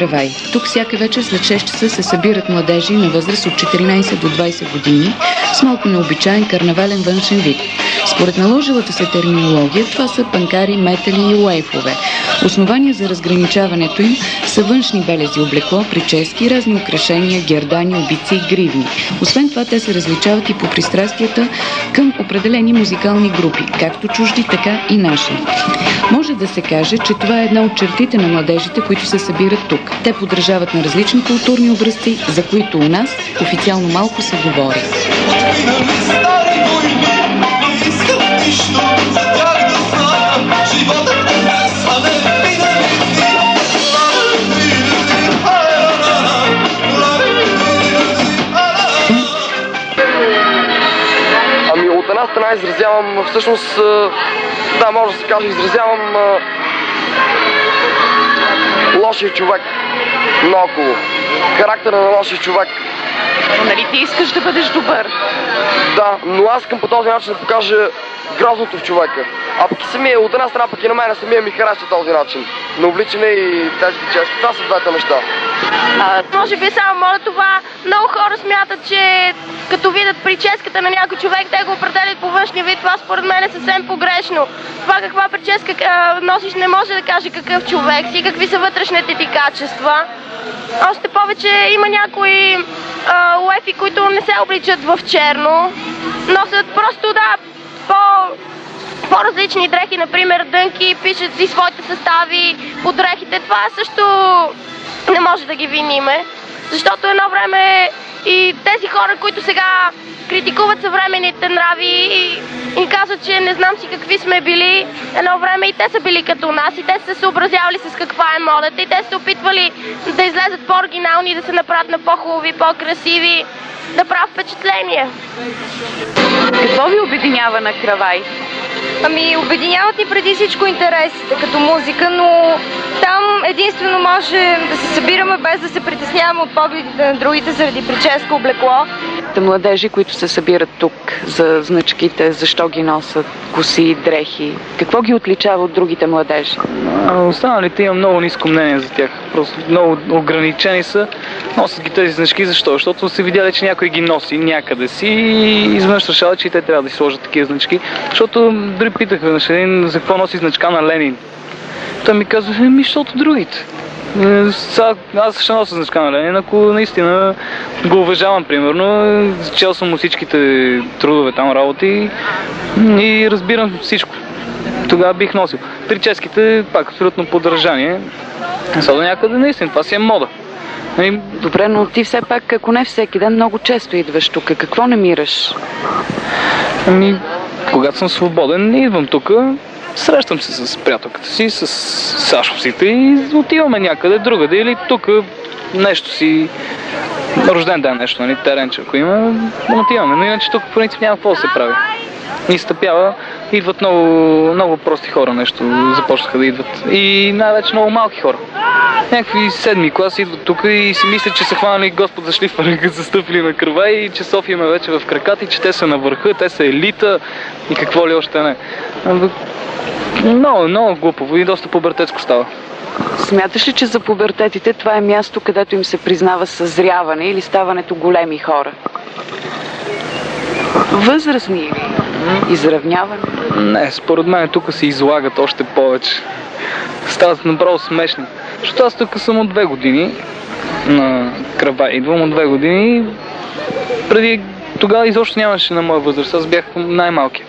Кравай. Тук всяка вечер след 6 часа се събират младежи на възраст от 14 до 20 години с малко необичайен карнавален външен вид. Според наложилата се терминология, това са панкари, метали и уейфове. Основания за разграничаването им са външни белези, облекло, прически, разни украшения, гердани, обици и гривни. Освен това, те се различават и по пристрастията към определени музикални групи, както чужди, така и наши. Може да се каже, че това е една от чертите на младежите, които се събират тук. Те подражават на различни културни образци, за които у нас официално малко се говори. От една страна изразявам, всъщност, да, може да се каже, изразявам лошия човек наоколо, характера на лошия човек. Но нали ти искаш да бъдеш добър? Да, но аз искам по този начин да покажа грозното в човека. А пък и самия, от една страна пък и на мен самия ми харесва този начин. На обличане и тези прически. Това са двете неща. Може би само моля това. Много хора смятат, че като видят прическата на някой човек, те го определят по външния вид. Това според мен е съвсем погрешно. Това каква прическа носиш не може да каже какъв човек си, какви са вътрешните ти качества. Още повече има някои уефи, които не се обличат в черно. Носят просто, да, по-различни дрехи, например дънки, пишат и своите състави по дрехите. Това също не може да ги виниме, защото едно време и тези хора, които сега критикуват съвременните нрави и казват, че не знам си какви сме били, едно време и те са били като нас и те са се съобразявали с каква е модата и те са се опитвали да излезат по-оригинални, да се направят на по-хубави, по-красиви, да правят впечатление. Какво ви обединява на Кравай? Обединяват ни преди всичко интересите като музика, но там единствено може да се събираме без да се притесняваме от погледите на другите заради прическа, облекло. Младежи, които се събират тук за значките, защо ги носят, коси, дрехи, какво ги отличава от другите младежи? Останалите има много ниско мнение за тях. Просто много ограничени са. Носят ги тези значки. Защо? Защото са видяли, че някой ги носи някъде си и изведнъж решават, че и те трябва да си сложат такива значки. Защото дори питах веднъж един за какво носи значка на Ленин. Той ми казва, защото другите. Аз ще нося значка на Ленин, ако наистина го уважавам, примерно. Чел съм му всичките трудове там, работи и разбирам всичко. Тогава бих носил. Прическите, пак абсолютно поддържание. До някъде наистина, това си е мода. Добре, но ти все пак, ако не всеки ден, много често идваш тук. Какво намираш? Когато съм свободен, идвам тук. Срещам се с приятелката си, с Сашовците и отиваме някъде другаде или тук нещо си, рожден ден нещо, нали, теренче, ако има, отиваме. Но иначе тук в принцип няма какво да се прави. И стъпява, идват много прости хора нещо, започнаха да идват. И най-вече много малки хора. Някакви седми класи идват тук и си мислят, че са хванали Господ за шлифване, като са стъпили на Кравай и че София ме вече в краката и че те са на върха, те са елита и какво ли още не. Много глупово и доста пубертетско става. Смяташ ли, че за пубертетите това е място, където им се признава съзряване или ставането големи хора? Възрастни или изравняване? Не, според мен тук се излагат още повече. Стават направо смешни. Защото аз тук съм от 2 години на Кравай. Идвам от 2 години. Преди тогава изобщо нямаше на моя възраст. Аз бях най-малки.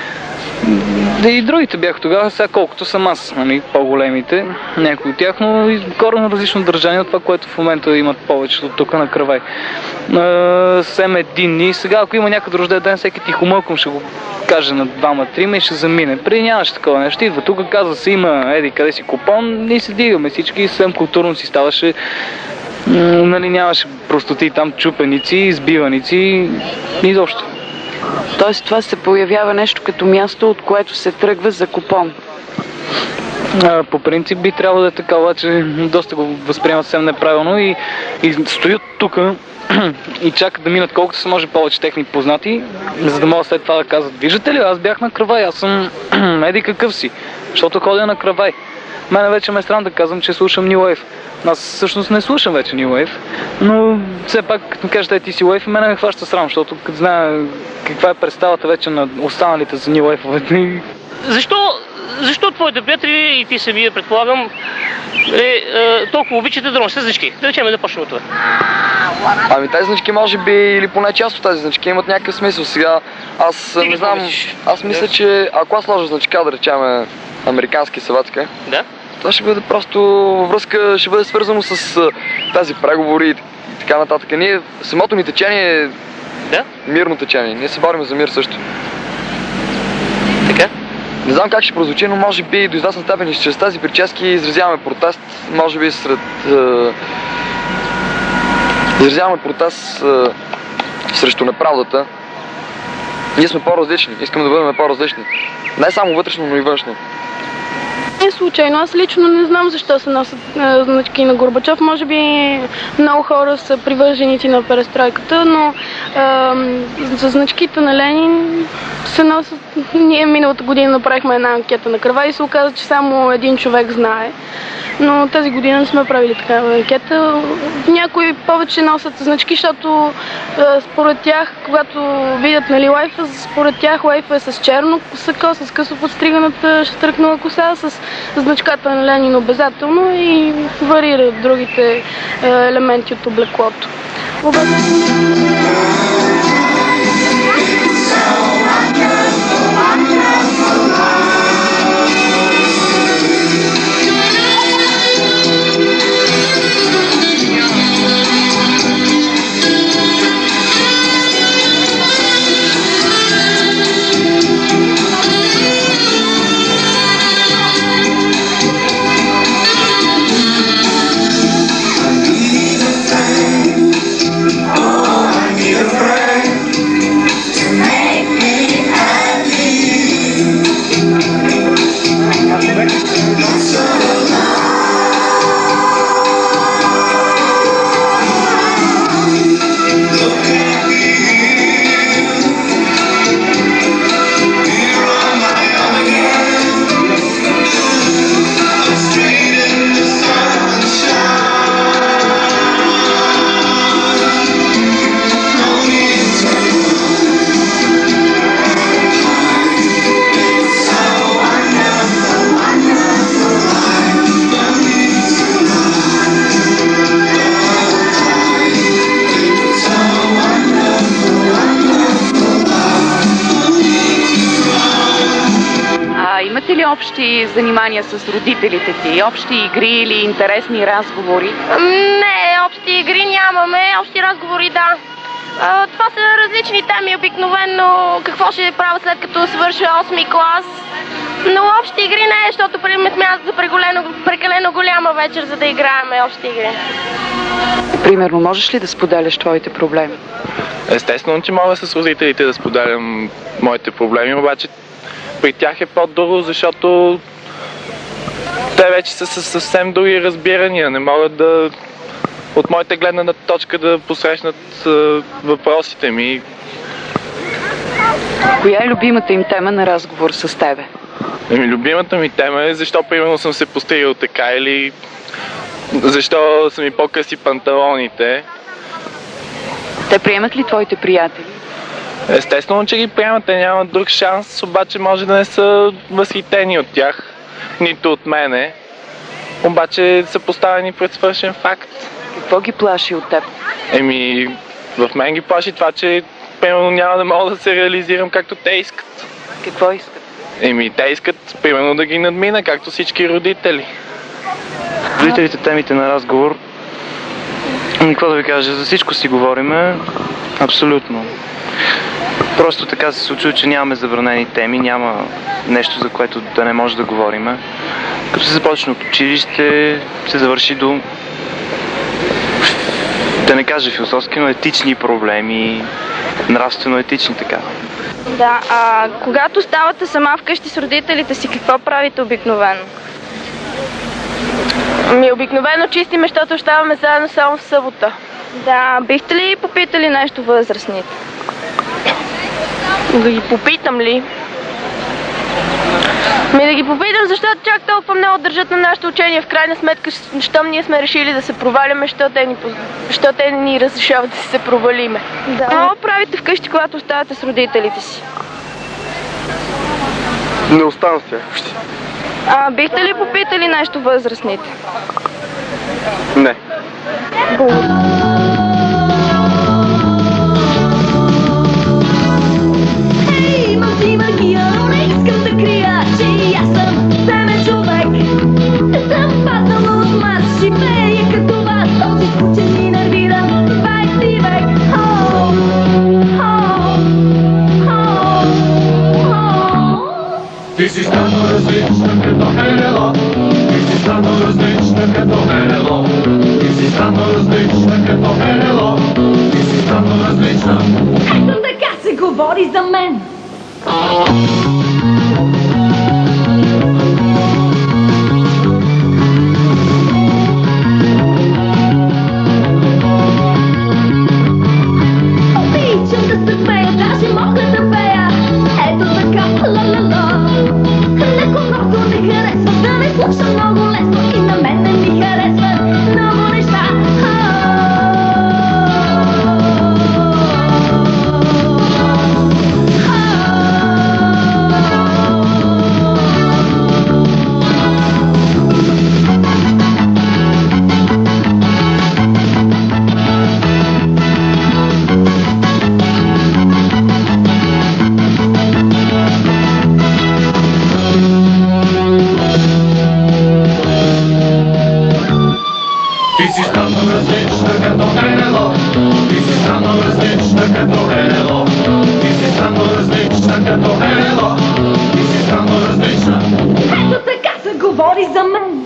И другите бяха тогава, сега колкото съм аз, нали, по-големите, някои от тях, но коренно различно държание от това, което в момента имат повечето тук на Кравай. Съвсем единни. Сега, ако има някъде рожден ден, всеки тихомълком ще го каже на 2-3 и ще замине. Преди нямаше такова нещо. Идва тук, казва се, има еди къде си купон и се дигаме всички, съвсем културно си ставаше. Нали, нямаше простоти там, чупеници, избиваници, изобщо. Тоест това се появява нещо като място, от което се тръгва за купон. По принцип би трябвало да е така, обаче доста го възприемат съвсем неправилно и стоят тук и чакат да минат колкото се може повече техни познати, за да могат след това да казват, виждате ли, аз бях на Кравай, аз съм еди какъв си, защото ходя на Кравай. Мене вече ме е странно да казвам, че слушам New Wave. Аз всъщност не слушам вече New Wave, но все пак ми кажеш, ти си Wave и мене ме хваща срам, защото като знае каква е представата вече на останалите за New Wave-овете. Защо твоите приятели и ти самия, предполагам, толкова обичате да носите значки? Да речем да почнем от това. Ами тези значки може би, или поне част от тези значки имат някакъв смисъл. Сега аз не знам, аз мисля, че ако аз сложа значка, да речем американски, съветски, да? Това ще бъде просто във връзка, ще бъде свързано с тези преговори и така нататък. Ние, самото ни течение е мирно течение. Ние се борим за мир също. Така? Не знам как ще прозвучи, но може би до известна степен и чрез тези прически изразяваме протест, може би изразяваме протест срещу неправдата. Ние сме по-различни, искаме да бъдем по-различни. Не само вътрешно, но и външно. Не случайно. Аз лично не знам защо се носят значки на Горбачов. Може би много хора са привърженици на перестройката, но за значките на Ленин се носят. Ние миналата година направихме една анкета на кръва и се оказа, че само един човек знае. Но тази година не сме правили такава анкета. Някои повече носят значки, защото според тях, когато видят лайфа, според тях лайфа е с черно сако, с късо подстриганата штръкнала коса, с значката на Ленин обязателно и варират другите елементи от облеклото. Имате ли общи занимания с родителите ти? Общи игри или интересни разговори? Не, общи игри нямаме, общи разговори да. Това са различни теми, обикновено какво ще правя след като свърша 8-ми клас. Но общи игри не, защото ме смятат за прекалено голяма вечер, за да играем общи игри. Примерно, можеш ли да споделяш твоите проблеми? Естествено, че мога с родителите да споделям моите проблеми, обаче при тях е по-дълго, защото те вече са със съвсем други разбирания. Не могат да, от моята гледна точка, да посрещнат въпросите ми. Коя е любимата им тема на разговор с тебе? Любимата ми тема е защо примерно съм се постригал така или защо са ми по-къси панталоните. Те приемат ли твоите приятели? Естествено, че ги приемат, те нямат друг шанс, обаче може да не са възхитени от тях, нито от мене. Обаче са поставени пред свършен факт. Какво ги плаши от теб? В мен ги плаши това, че примерно няма да мога да се реализирам както те искат. Какво искат? Те искат примерно да ги надмина, както всички родители. Родителите, темите на разговор, какво да ви кажа, за всичко си говориме, абсолютно. Просто така се случва, че нямаме забранени теми, няма нещо, за което да не може да говорим. Като се започне от училище, се завърши до, да не кажа философски, но етични проблеми, нравствено-етични така. Да, когато ставате сама вкъщи с родителите си, какво правите обикновено? Обикновено чистиме, защото оставаме заедно само в събота. Да, бихте ли попитали нещо възрастните? Да ги попитам ли? Да ги попитам, защото чак толкова много държат на нашето учение. В крайна сметка, щом ние сме решили да се проваляме, що те ни разрешават да се провалиме. Да. Какво правите вкъщи, когато оставате с родителите си? Не оставам с тях вкъщи. Бихте ли попитали нещо възрастните? Не. Ти си станал различна като Хелено, ти си станал различна като Хелено, ти си станал различна като Хелено, ти си станал различна. Ето така се говори за мен. Обичам да се пея, даже мога да пея. Ето така, ла-ла-ла. Некогото не харесва, да не слуша много лесно. И на мен не ми харесва много неща. Ти си станал различна като Хелено, ти си станал различна като Хелено, ти си станал различна като Хелено, ти си станал различна. Ето така се говори за мен.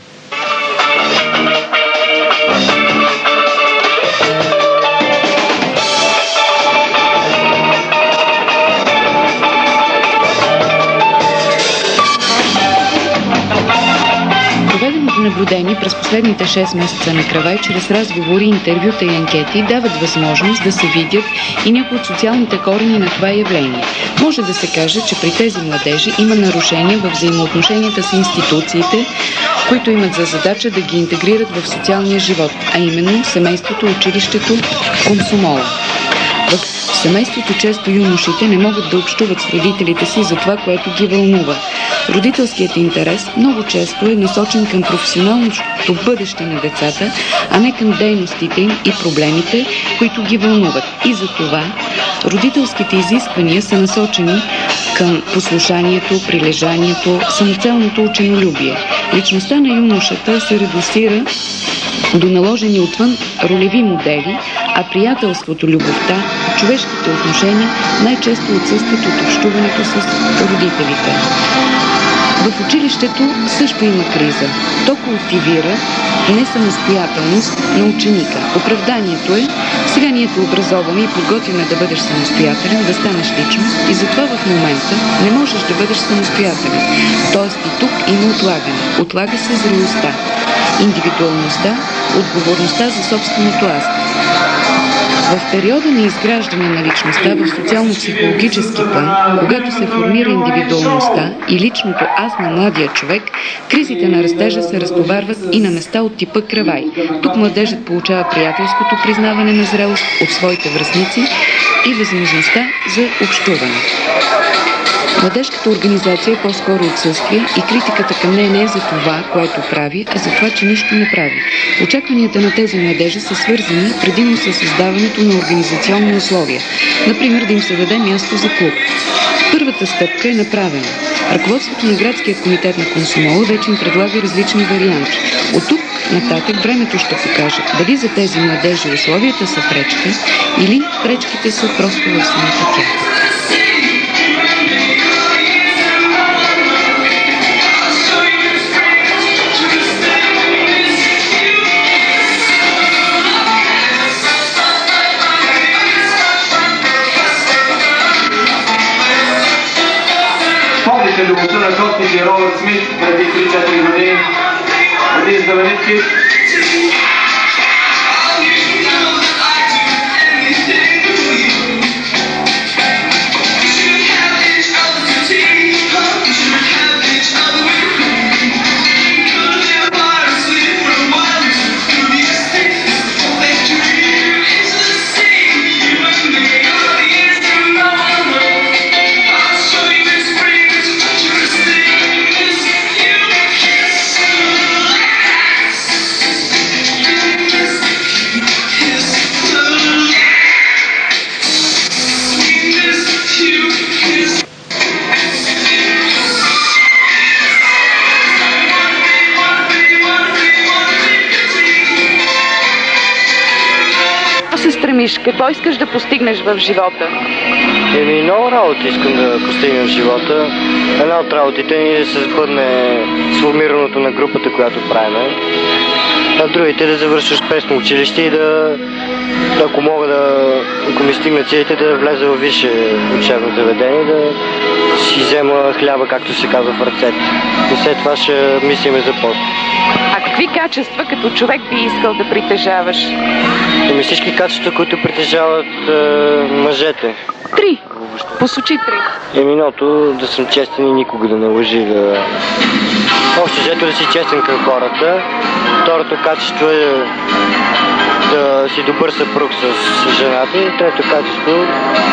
Проведеното наблюдение през последните 6 месеца на Кравай чрез разговори, интервюта и анкети дават възможност да се видят и някои от социалните корени на това явление. Може да се каже, че при тези младежи има нарушения във взаимоотношенията с институциите, които имат за задача да ги интегрират в социалния живот, а именно семейството, училището, комсомола. В семейството често юношите не могат да общуват с родителите си за това, което ги вълнува. Родителският интерес много често е насочен към професионалното бъдеще на децата, а не към дейностите им и проблемите, които ги вълнуват. И за това родителските изисквания са насочени към послушанието, прилежанието, самоцелното ученолюбие. Личността на юношата се редуцира до наложени отвън ролеви модели, а приятелството, любовта, човешките отношения най-често отсъстват от общуването с родителите. В училището също има криза. То култивира несамостоятелност на ученика. Оправданието е: сега ние те образоваме и подготвяме да бъдеш самостоятелен, да станеш личност, и затова в момента не можеш да бъдеш самостоятелен. Тоест и тук има отлагане. Отлага се зрелостта, индивидуалността, отговорността за собственото аз. В периода на изграждане на личността в социално-психологически план, когато се формира индивидуалността и личното аз на младия човек, кризите на растежа се разтоварват и на места от типа Кравай. Тук младежът получава приятелското признаване на зрелост от своите връстници и възможността за общуване. Младежката организация е по-скоро отсъствие и критиката към нея не е за това, което прави, а за това, че нищо не прави. Очакванията на тези младежи са свързани предимно с създаването на организационни условия. Например, да им се даде място за клуб. Първата стъпка е направена. Ръководството на градския комитет на Комсомола вече им предлага различни варианти. От тук нататък времето ще покаже дали за тези младежи условията са пречка или пречките са просто в самите тях. Помните любовта на Котник и Робърт Смит преди 3-4 години? Преди знаменитки? стремиш? Какво искаш да постигнеш в живота? Много работи искам да постигна в живота. Една от работите ни е да се сбъдне сформираното на групата, която правим. А другите да завърша успешно училище и ако ми стигнат целите, да влеза в висше учебно заведение, да си взема хляба, както се казва, в ръцете. И след това ще мислиме за пост. А какви качества като човек би искал да притежаваш? Всички качества, които притежават мъжете. 3. Посочи 3. Едното, да съм честен и никога да не лъжи. Общо взето да си честен към хората. Второто качество е да си добър съпруг с жената. И трето качество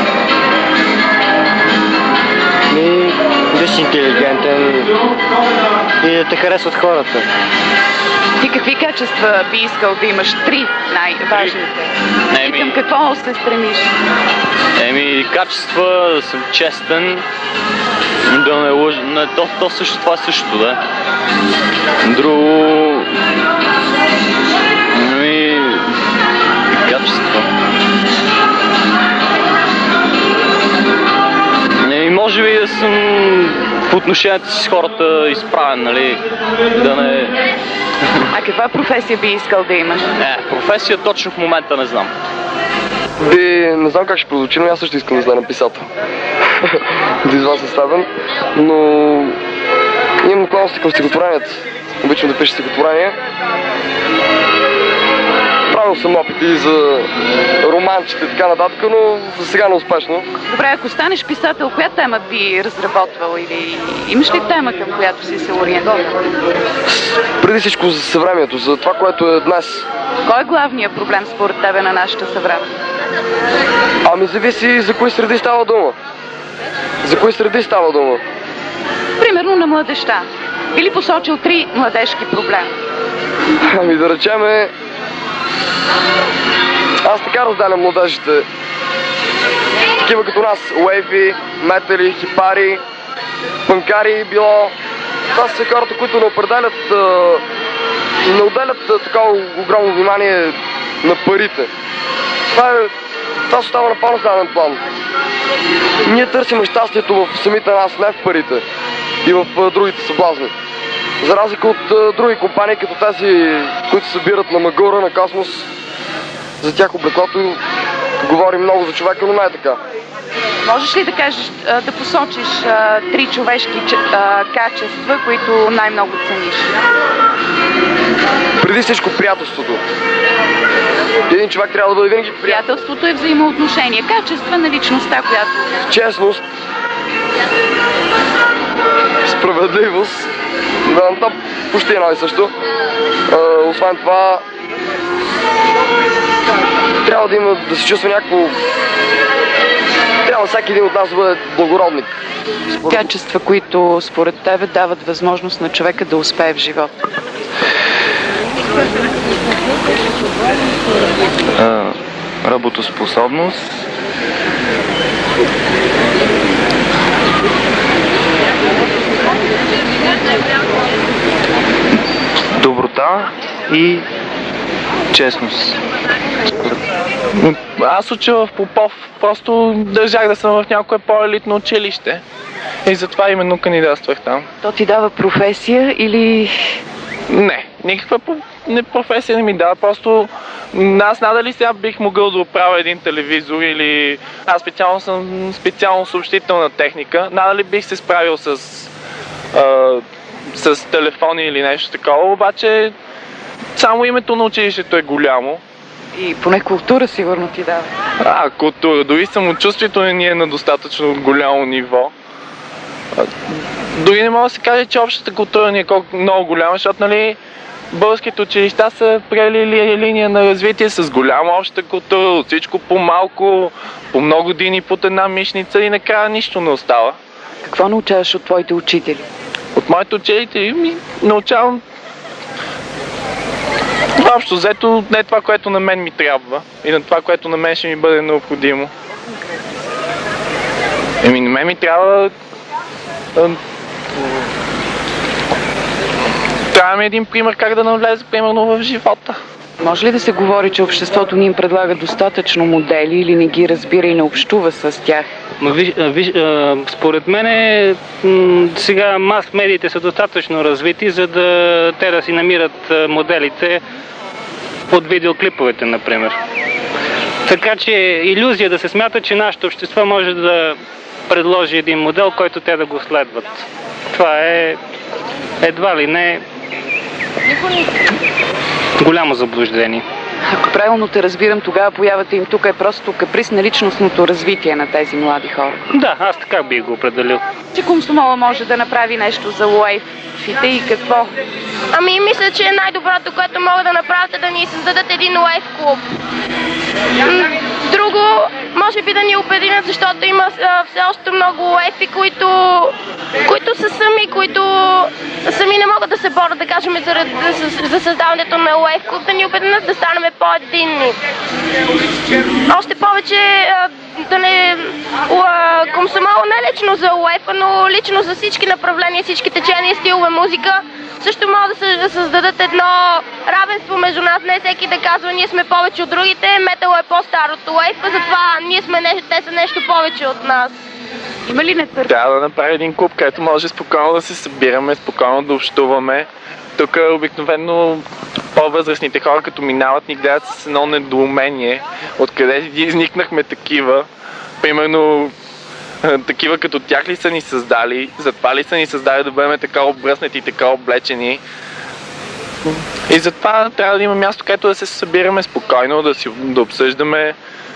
да си интелигентен и да те харесват хората. Ти какви качества би искал да имаш? 3 най-важните. И към какво се стремиш? Качества, да съм честен, да не лъжа. Това също, да. Друго... качества. Може би да съм в отношенията си с хората изправен, нали? Да не... А каква професия би искал да имаш? Професия точно в момента не знам. Не знам как ще прозвучи, но аз също искам да стана писател. Да из вас оставям, но имам наклонности към стихотворението. Обичам да пиша стихотворение. Правил съм опити за романчета и така нататък, но за сега неуспешно. Добре, ако станеш писател, коя тема би разработвал или имаш ли тема, към която си се ориентирал? Преди всичко за съвремието, за това, което е днес. Кой е главният проблем според тебе на нашата съвременност? Зависи за кои среди става дума. За кои среди става дума? Примерно на младежта. Би ли посочил 3 младежки проблема? Да речеме... Аз така разделям младежите. Такива като нас, уейфи, метали, хипари, панкари било. Това са хората, които не отделят такова огромно внимание на парите. Това се става на по-национален план. Ние търсим щастието в самите нас, не в парите и в другите съблазни. За разлика от други компании, като тези, които се събират на Магура, на Космос, за тях облеклото говори много за човека, но не е така. Можеш ли да кажеш, да посочиш 3 човешки качества, които най-много цениш? Преди всичко приятелството. Един човек трябва да бъде винаги приятел. Приятелството е взаимоотношение, качества на личността, която... Честност, справедливост, това почти едно и също. Освен това, трябва да се чувства някакво... Трябва всеки един от нас да бъде благородник. Качества, които според тебе дават възможност на човека да успее в живота. Работоспособност, доброта и честност. Аз уча в Попов, просто държах да съм в някое по-елитно училище и затова именно кандидатствах там. То ти дава професия или... Не, никаква професия не ми дава, просто аз надали сега бих могъл да оправя един телевизор или аз специално съм специално съобщителна техника, надали бих се справил с телефони или нещо такова, обаче само името на училището е голямо. И поне култура сигурно ти дава. Култура. Дори самочувствието ни е на достатъчно голямо ниво. Дори не мога да се каже, че общата култура ни е много голяма, защото нали, българските училища са приели линия на развитие с голяма обща култура, от всичко по-малко, по много години под една мишница и накрая нищо не остава. Какво научаваш от твоите учители? От моите учители научавам общо взето не това, което на мен ми трябва и на това, което на мен ще ми бъде необходимо. На мен ми трябва трябва ми един пример как да навлезе примерно в живота. Може ли да се говори, че обществото ни им предлага достатъчно модели или не ги разбира и не общува с тях? Според мен сега мас-медиите са достатъчно развити, за да те да си намират моделите от видеоклиповете, например. Така че илюзия да се смята, че нашето общество може да предложи един модел, който те да го следват. Това е едва ли не голямо заблуждение. Ако правилно те разбирам, тогава появата им тук е просто каприз на личностното развитие на тези млади хора. Да, аз така бих го определил. Че Комсомола може да направи нещо за уейфите и какво? Ами мисля, че най-доброто, което могат да направят, е да ни създадат един уейф клуб. Друго, може би да ни обединят, защото има все още много уейфи, които са сами, които сами не могат да се борят, да кажем, за създаването на уейф клуб, да ни обединят, да станем по-единни. Още повече Комсомол не лично за уейфа, но лично за всички направления, всички течения, стилове, музика. Също могат да създадат едно равенство между нас. Не всеки да казва, ние сме повече от другите, метал е по-стар от уейфа, затова те са нещо повече от нас. Има ли нетърпение? Трябва да направи един клуб, където може спокойно да се събираме, спокойно да общуваме. Тук обикновено по-възрастните хора, като минават, ни гледат с едно недоумение. Откъде изникнахме такива? Примерно, такива като тях ли са ни създали? Затова ли са ни създали да бъдем така обръснати и така облечени? И затова трябва да има място, където да се събираме спокойно, да обсъждаме.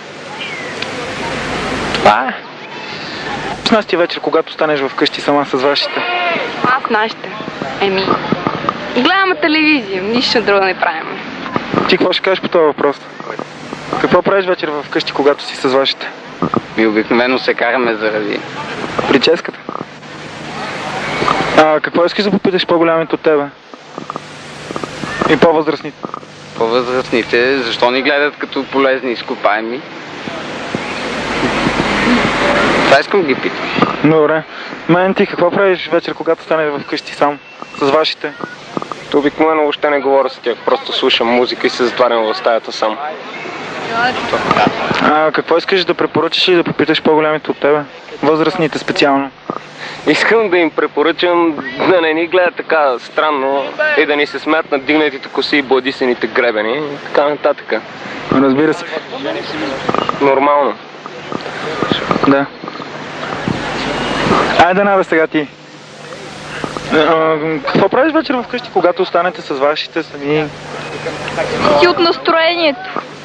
Това е. 16 вечер, когато станеш вкъщи сама с вашите? Аз нашите. Гледаме телевизия, нищо друго не правим. Ти какво ще кажеш по този въпрос? Какво правиш вечер вкъщи, когато си с вашите? Обикновено се караме заради прическата. Какво искаш да попиташ по-голямите от тебе? И по-възрастните? По-възрастните, защо ни гледат като полезни изкопаеми? Това искам да ги питам. Добре. Ти какво правиш вечер, когато станеш вкъщи сам? С вашите? Обикновено въобще не говоря с тях, просто слушам музика и се затварям в стаята сам. Какво искаш да препоръчаш и да попиташ по-голямите от тебе? Възрастните специално. Искам да им препоръчам да не ни гледат така странно и да ни се смеят на дигнатите коси и бладисаните гребени и така нататък. Разбира се. Нормално. Да. Айде набе сега ти. Какво правиш вечер вкъщи, когато останете с вашите сами? Си от настроението.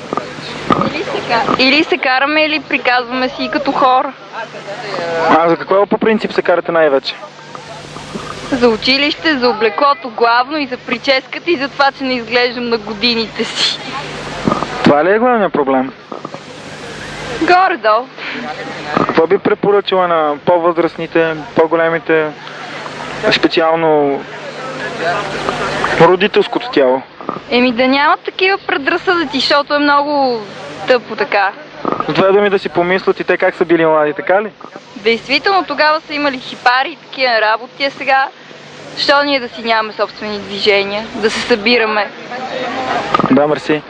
Или се караме, или приказваме си като хора. За какво по принцип се карате най-вече? За училище, за облеклото главно и за прическата и за това, че не изглеждам на годините си. Това ли е главният проблем? Горе-долу. Какво би препоръчала на по-възрастните, по-големите, специално родителското тяло? Да нямат такива предразсъдъци, защото е много тъпо така. С две думи да си помислят и те как са били млади, така ли? Действително, тогава са имали хипари и такива работи, а сега защо ние да си нямаме собствени движения, да се събираме? Да, мерси.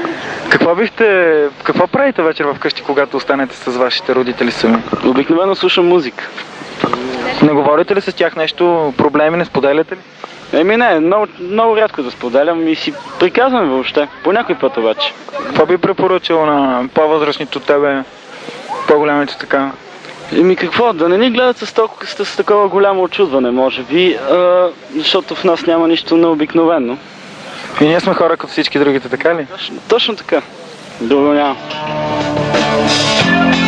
Какво правите вечер вкъщи, когато останете с вашите родители сами? Обикновено слушам музика. Не говорите ли с тях нещо, проблеми, не споделяте ли? Не, много рядко да споделям и си приказвам въобще, по някой път обаче. Какво би препоръчал на по-възрастните от тебе, по-голямите така? Какво, да не ни гледат с такова голямо очудване, може би, защото в нас няма нищо необикновено. И ние сме хора като всички другите, така ли? Точно така. Друго няма.